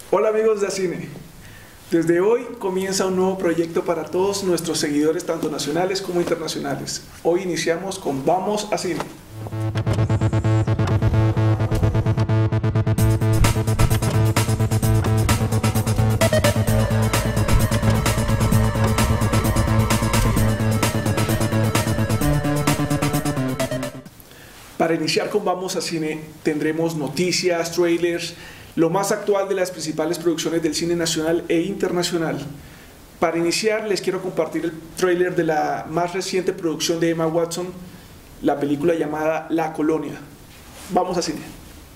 Hola amigos de Acine, desde hoy comienza un nuevo proyecto para todos nuestros seguidores tanto nacionales como internacionales. Hoy iniciamos con Vamos a Cine. Para iniciar con Vamos a Cine tendremos noticias, trailers, lo más actual de las principales producciones del cine nacional e internacional. Para iniciar les quiero compartir el trailer de la más reciente producción de Emma Watson, la película llamada La Colonia. Vamos a Cine.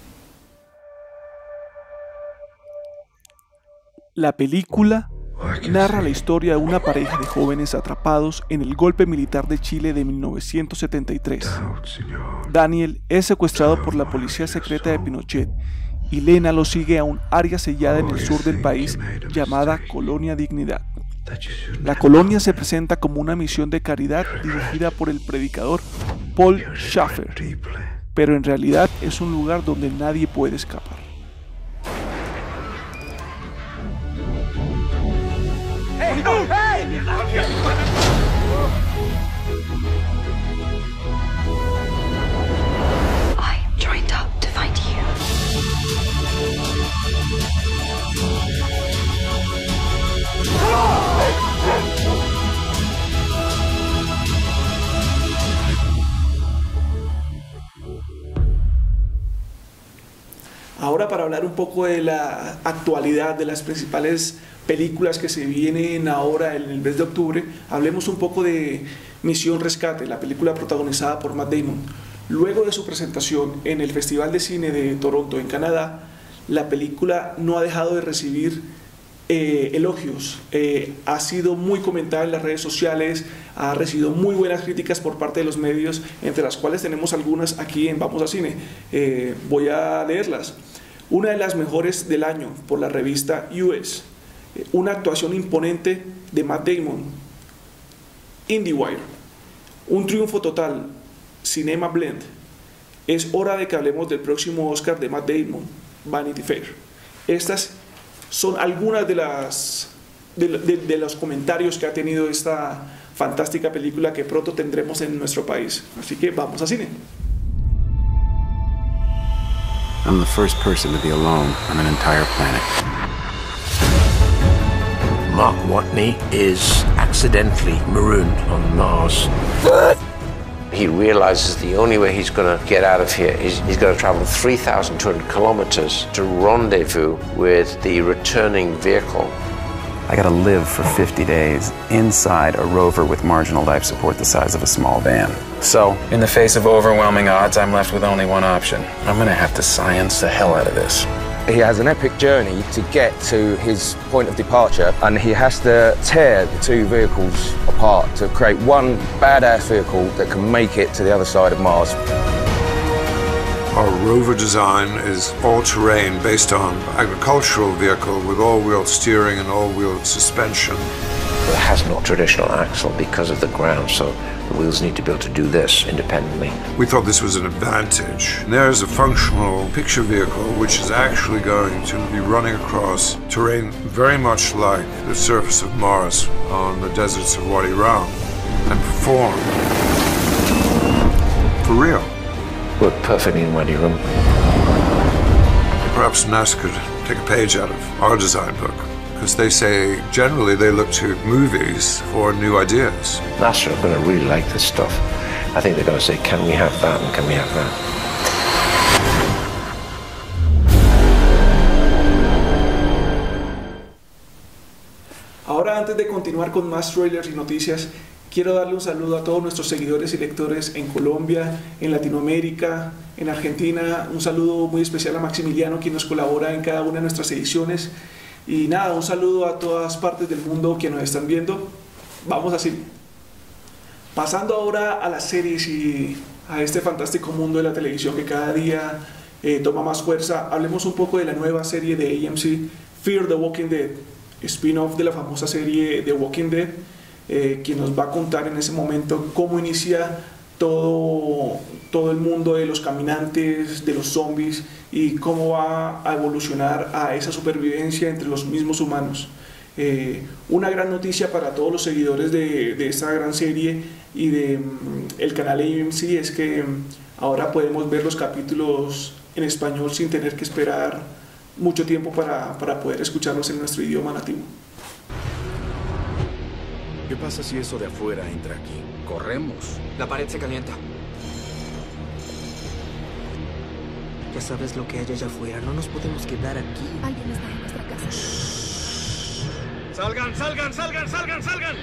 La película narra la historia de una pareja de jóvenes atrapados en el golpe militar de Chile de 1973. Daniel es secuestrado por la policía secreta de Pinochet y Lena lo sigue a un área sellada en el sur del país llamada Colonia Dignidad. La colonia se presenta como una misión de caridad dirigida por el predicador Paul Schaffer, pero en realidad es un lugar donde nadie puede escapar. I joined up to find you. Ahora para hablar un poco de la actualidad de las principales películas que se vienen ahora en el mes de octubre, hablemos un poco de Misión Rescate, la película protagonizada por Matt Damon. Luego de su presentación en el Festival de Cine de Toronto, en Canadá, la película no ha dejado de recibir elogios. Ha sido muy comentada en las redes sociales, ha recibido muy buenas críticas por parte de los medios, entre las cuales tenemos algunas aquí en Vamos a Cine. Voy a leerlas. Una de las mejores del año por la revista US. Una actuación imponente de Matt Damon. IndieWire. Un triunfo total. Cinema Blend. Es hora de que hablemos del próximo Oscar de Matt Damon, Vanity Fair. Estas son algunas de los comentarios que ha tenido esta fantástica película que pronto tendremos en nuestro país. Así que vamos a cine. I'm the first person to be alone on an entire planet. Mark Watney is accidentally marooned on Mars. He realizes the only way he's going to get out of here is he's going to travel 3,200 kilometers to rendezvous with the returning vehicle. I gotta live for 50 days inside a rover with marginal life support the size of a small van. So, in the face of overwhelming odds, I'm left with only one option. I'm gonna have to science the hell out of this. He has an epic journey to get to his point of departure, and he has to tear the two vehicles apart to create one badass vehicle that can make it to the other side of Mars. Our rover design is all-terrain based on agricultural vehicle with all-wheel steering and all-wheel suspension. It has no traditional axle because of the ground, so the wheels need to be able to do this independently. We thought this was an advantage. There's a functional picture vehicle which is actually going to be running across terrain very much like the surface of Mars on the deserts of Wadi Rum and perform for real. Worked perfectly in Wadi Rum. Perhaps NASA could take a page out of our design book, because they say generally they look to movies for new ideas. NASA are going to really like this stuff. I think they're going to say, can we have that and can we have that? Ahora, antes de continuar con más trailers y noticias, quiero darle un saludo a todos nuestros seguidores y lectores en Colombia, en Latinoamérica, en Argentina. Un saludo muy especial a Maximiliano, quien nos colabora en cada una de nuestras ediciones. Y nada, un saludo a todas partes del mundo que nos están viendo. Vamos así. Pasando ahora a las series y a este fantástico mundo de la televisión que cada día toma más fuerza, hablemos un poco de la nueva serie de AMC, Fear the Walking Dead, spin-off de la famosa serie The Walking Dead, quien nos va a contar en ese momento cómo inicia todo el mundo de los caminantes, de los zombies y cómo va a evolucionar a esa supervivencia entre los mismos humanos. Una gran noticia para todos los seguidores de esta gran serie y de el canal AMC es que ahora podemos ver los capítulos en español sin tener que esperar mucho tiempo para poder escucharlos en nuestro idioma nativo. ¿Qué pasa si eso de afuera entra aquí? Corremos. La pared se calienta. Ya sabes lo que hay allá afuera. No nos podemos quedar aquí. Alguien está en nuestra casa. ¡Salgan, salgan, salgan, salgan, salgan!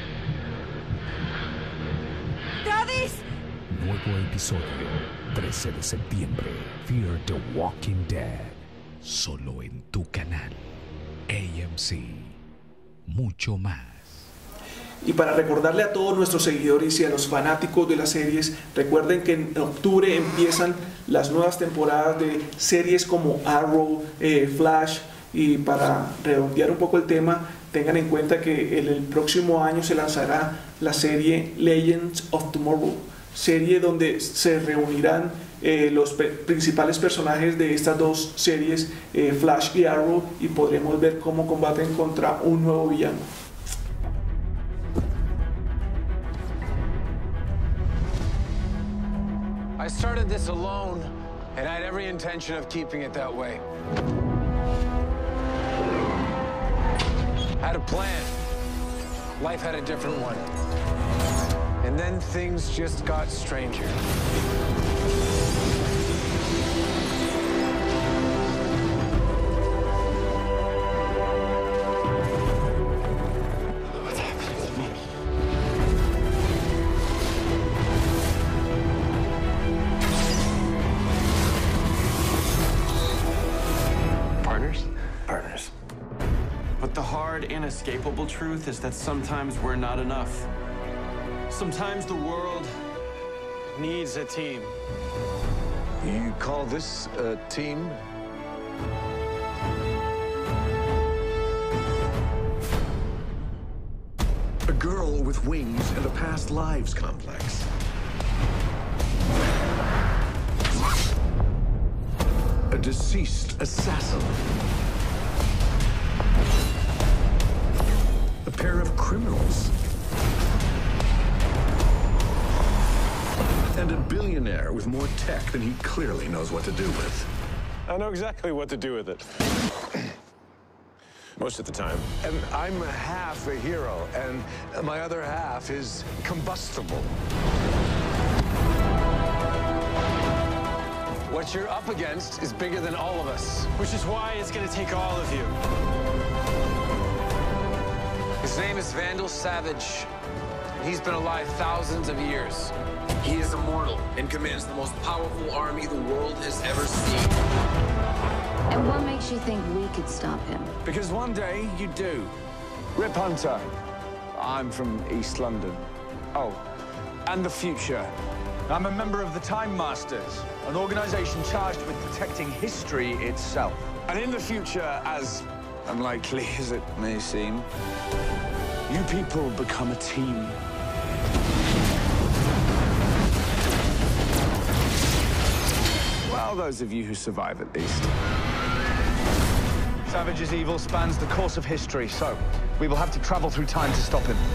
¡Travis! Nuevo episodio, 13 de septiembre. Fear the Walking Dead. Solo en tu canal. AMC. Mucho más. Y para recordarle a todos nuestros seguidores y a los fanáticos de las series, recuerden que en octubre empiezan las nuevas temporadas de series como Arrow, Flash, y para redondear un poco el tema, tengan en cuenta que el próximo año se lanzará la serie Legends of Tomorrow, serie donde se reunirán los principales personajes de estas dos series, Flash y Arrow, y podremos ver cómo combaten contra un nuevo villano. I started this alone, and I had every intention of keeping it that way. I had a plan. Life had a different one. And then things just got stranger. What's happening to me? Partners? Partners. But the hard, inescapable truth is that sometimes we're not enough. Sometimes the world needs a team. You call this a team? A girl with wings and a past lives complex. A deceased assassin. A pair of criminals. And a billionaire with more tech than he clearly knows what to do with. I know exactly what to do with it. Most of the time. And I'm half a hero, and my other half is combustible. What you're up against is bigger than all of us. Which is why it's gonna take all of you. His name is Vandal Savage. He's been alive thousands of years. He is immortal and commands the most powerful army the world has ever seen. And what makes you think we could stop him? Because one day you do. Rip Hunter. I'm from East London. Oh, and the future. I'm a member of the Time Masters, an organization charged with protecting history itself. And in the future, as unlikely as it may seem, you people become a team. Well, those of you who survive at least. Savage's evil spans the course of history, so we will have to travel through time to stop him.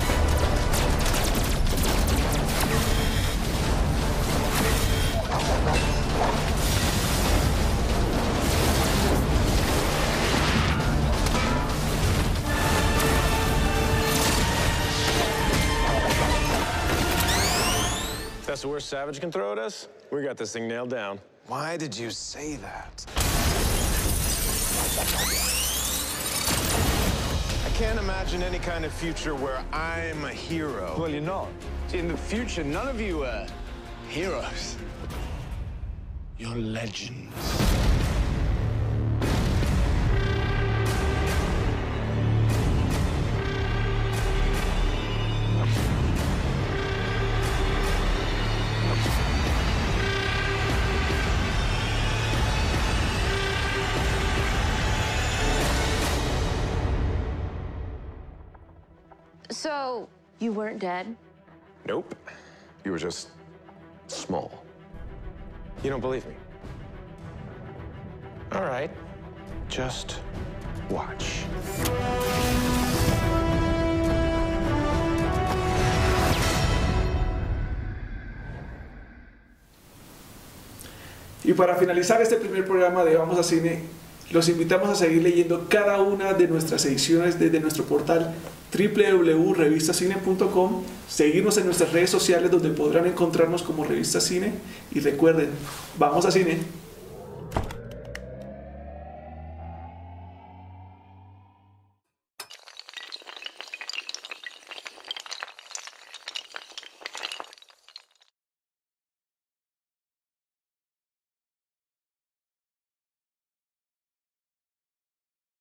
If that's the worst Savage can throw at us, we got this thing nailed down. Why did you say that? I can't imagine any kind of future where I'm a hero. Well, you're not. In the future, none of you are heroes. You're legends. So, you weren't dead? Nope. You were just small. You don't believe me? All right, just watch. Y para finalizar este primer programa de Vamos a Cine, los invitamos a seguir leyendo cada una de nuestras ediciones desde nuestro portal www.revistacine.com, seguirnos en nuestras redes sociales donde podrán encontrarnos como Revista Cine y recuerden, ¡vamos a cine!